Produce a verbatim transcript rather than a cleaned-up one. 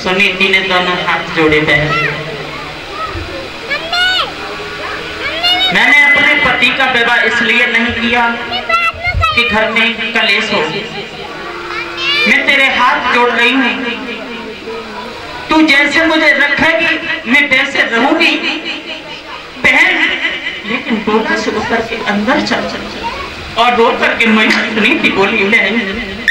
सुनीति ने दोनों हाथ जोड़े बहन, मैंने अपने पति का विवाह इसलिए नहीं किया कि घर में कलेश हो। मैं तेरे हाथ जोड़ रही हूँ, तू जैसे मुझे रखेगी मैं वैसे रहूंगी बहन। लेकिन डोर से उतर के अंदर चल चल और रो करके मैं सुनीति बोली, बहन